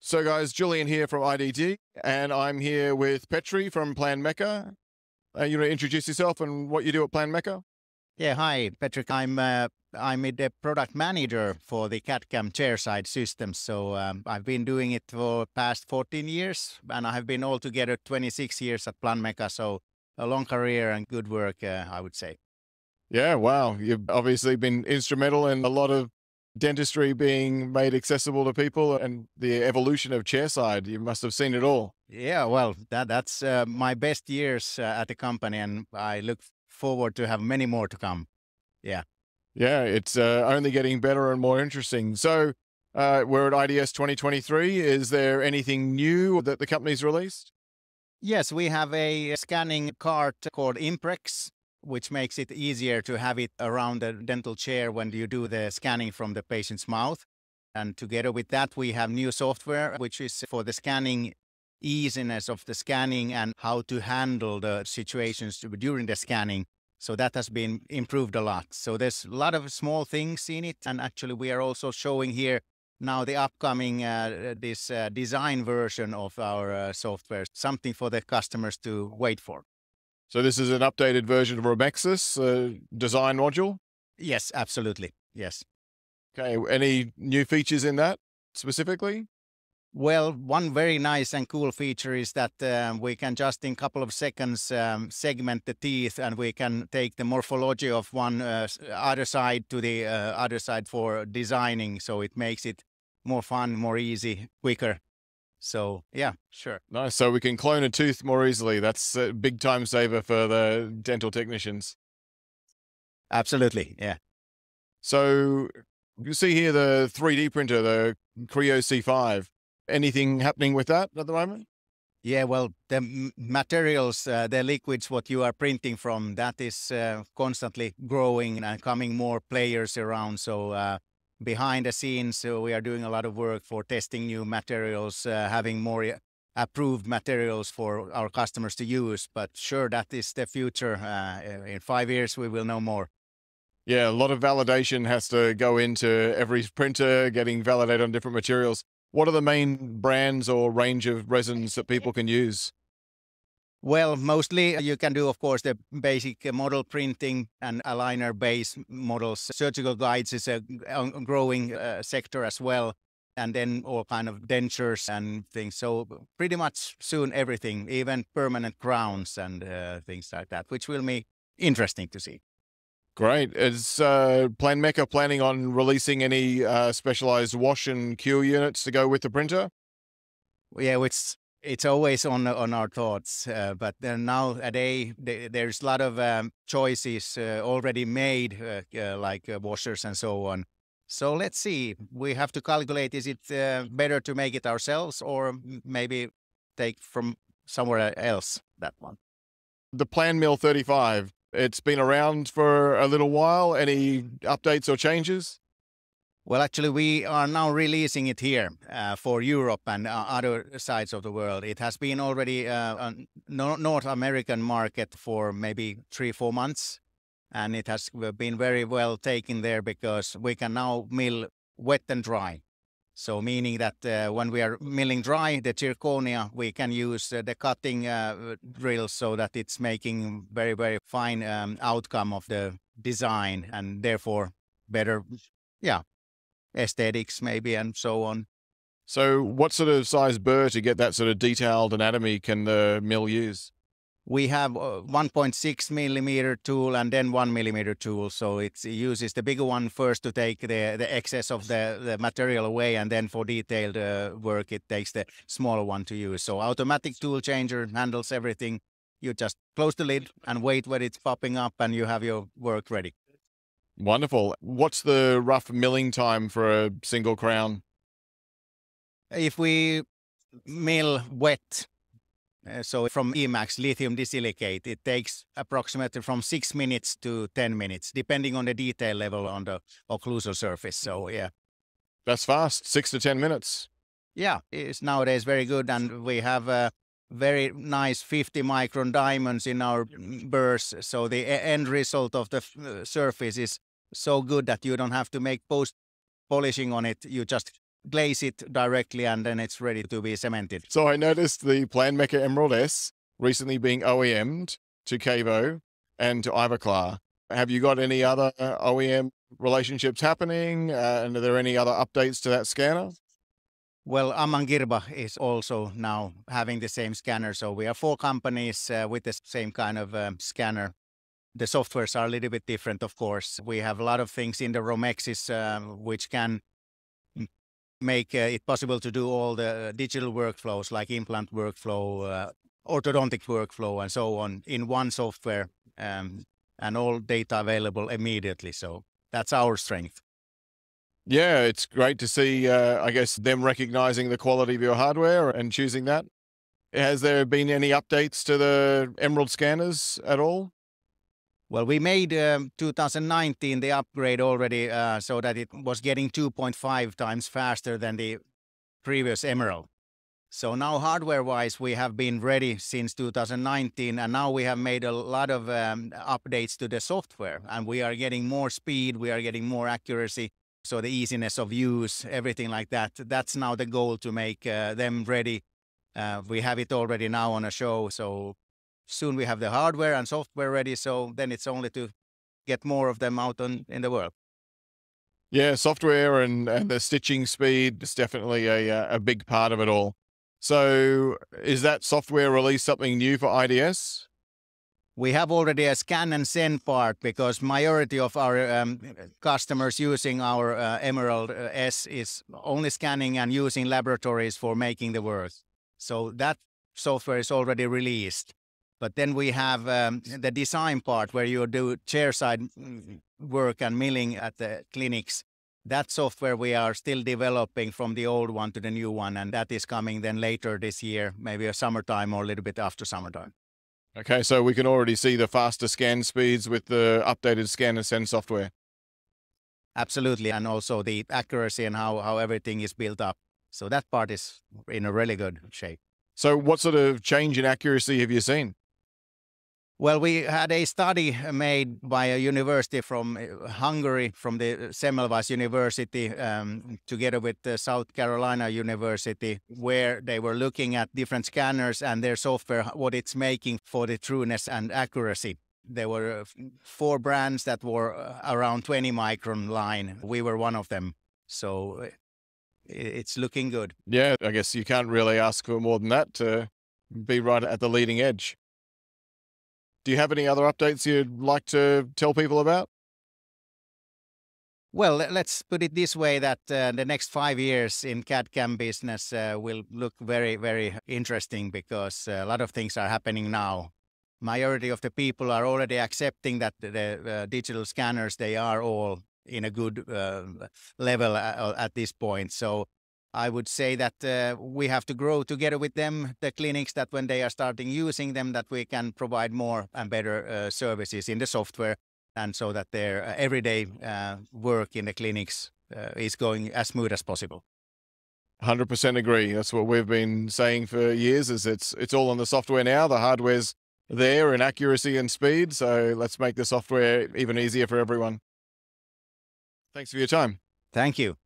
So, guys, Julian here from IDD, and I'm here with Petri from Plan Mecca. You want to introduce yourself and what you do at Plan Mecca? Yeah, hi, Patrick. I'm the product manager for the CAD/CAM chairside systems. So I've been doing it for past 14 years, and I have been altogether 26 years at Planmeca. So a long career and good work, I would say. Yeah, wow. You've obviously been instrumental in a lot of dentistry being made accessible to people and the evolution of chairside. You must have seen it all. Yeah, well, that's my best years at the company, and I look forward to have many more to come. Yeah. Yeah, it's only getting better and more interesting. So, we're at IDS 2023. Is there anything new that the company's released? Yes, we have a scanning cart called Imprex, which makes it easier to have it around the dental chair when you do the scanning from the patient's mouth. And together with that, we have new software, which is for the scanning easiness of the scanning and how to handle the situations during the scanning. So that has been improved a lot. So there's a lot of small things in it. And actually, we are also showing here now the upcoming this design version of our software, something for the customers to wait for. So, this is an updated version of Romexis design module. Yes, absolutely. Yes. Okay, any new features in that specifically? Well, one very nice and cool feature is that we can just in a couple of seconds segment the teeth, and we can take the morphology of one other side to the other side for designing. So it makes it more fun, more easy, quicker. So yeah, sure. Nice. So we can clone a tooth more easily. That's a big time saver for the dental technicians. Absolutely. Yeah. So you see here the 3D printer, the Creo C5. Anything happening with that at the moment? Yeah, well, the materials, the liquids, what you are printing from, that is constantly growing and coming more players around. So behind the scenes, we are doing a lot of work for testing new materials, having more approved materials for our customers to use. But sure, that is the future. In 5 years, we will know more. Yeah, a lot of validation has to go into every printer, getting validated on different materials. What are the main brands or range of resins that people can use? Well, mostly you can do, of course, the basic model printing and aligner-based models. Surgical guides is a growing sector as well, and then all kind of dentures and things. So pretty much soon everything, even permanent crowns and things like that, which will be interesting to see. Great. Is Plan Mecca planning on releasing any specialized wash and cure units to go with the printer? Yeah, it's always on our thoughts, but then nowadays there's a lot of choices already made, like washers and so on. So let's see. We have to calculate: is it better to make it ourselves, or maybe take from somewhere else that one? The Plan Mill 35. It's been around for a little while. Any updates or changes? Well, actually, we are now releasing it here for Europe and other sides of the world. It has been already on North American market for maybe 3-4 months, and it has been very well taken there because we can now mill wet and dry. So meaning that when we are milling dry the zirconia, we can use the cutting drills so that it's making very, very fine outcome of the design, and therefore better, yeah, aesthetics maybe and so on. So, what sort of size burr to get that sort of detailed anatomy can the mill use? We have 1.6 millimeter tool and then 1 millimeter tool. So it uses the bigger one first to take the excess of the material away, and then for detailed work, it takes the smaller one to use. So automatic tool changer handles everything. You just close the lid and wait when it's popping up, and you have your work ready. Wonderful. What's the rough milling time for a single crown? If we mill wet, so from Emax lithium disilicate, it takes approximately from 6 minutes to 10 minutes, depending on the detail level on the occlusal surface. So yeah. That's fast, 6 to 10 minutes. Yeah, it's nowadays very good, and we have very nice 50-micron diamonds in our burrs. So the end result of the surface is so good that you don't have to make post polishing on it. You just glaze it directly, and then it's ready to be cemented. So I noticed the Planmeca Emerald S recently being OEM'd to Cavo and to Ivoclar. Have you got any other OEM relationships happening? And are there any other updates to that scanner? Well, Amangirba is also now having the same scanner. So we are 4 companies with the same kind of scanner. The softwares are a little bit different, of course. We have a lot of things in the Romexis which can make it possible to do all the digital workflows like implant workflow, orthodontic workflow, and so on in one software, and all data available immediately. So that's our strength. Yeah, it's great to see, I guess, them recognizing the quality of your hardware and choosing that. Has there been any updates to the Emerald scanners at all? Well, we made 2019 the upgrade already so that it was getting 2.5 times faster than the previous Emerald. So now hardware-wise, we have been ready since 2019, and now we have made a lot of updates to the software, and we are getting more speed, we are getting more accuracy. So the easiness of use, everything like that, that's now the goal, to make them ready. We have it already now on a show, so soon we have the hardware and software ready, so then it's only to get more of them out in the world. Yeah, software and the stitching speed is definitely a big part of it all. So is that software release something new for IDS? We have already a scan and send part, because majority of our customers using our Emerald S is only scanning and using laboratories for making the work. So that software is already released. But then we have the design part, where you do chairside work and milling at the clinics. That software we are still developing from the old one to the new one, and that is coming then later this year, maybe a summertime or a little bit after summertime. Okay, so we can already see the faster scan speeds with the updated scan and send software. Absolutely, and also the accuracy and how everything is built up. So that part is in a really good shape. So what sort of change in accuracy have you seen? Well, we had a study made by a university from Hungary, from the Semmelweis University, together with the South Carolina University, where they were looking at different scanners and their software, what it's making for the trueness and accuracy. There were 4 brands that were around 20 micron line. We were one of them. So it's looking good. Yeah, I guess you can't really ask for more than that to be right at the leading edge. Do you have any other updates you'd like to tell people about? Well, let's put it this way, that the next 5 years in CAD/CAM business will look very, very interesting, because a lot of things are happening now. Majority of the people are already accepting that the digital scanners, they are all in a good level at this point. So I would say that we have to grow together with them, the clinics, that when they are starting using them, that we can provide more and better services in the software, and so that their everyday work in the clinics is going as smooth as possible. 100% agree. That's what we've been saying for years, is it's all on the software now. The hardware's there in accuracy and speed. So let's make the software even easier for everyone. Thanks for your time. Thank you.